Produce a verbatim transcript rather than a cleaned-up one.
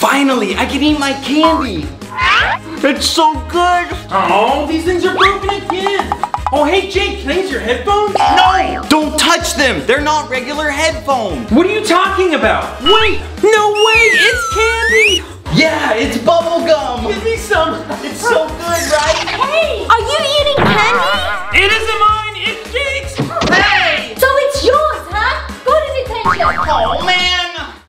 Finally, I can eat my candy. It's so good. Oh, these things are broken again. Oh, hey, Jake, can I use your headphones? No, don't touch them. They're not regular headphones. What are you talking about? Wait, no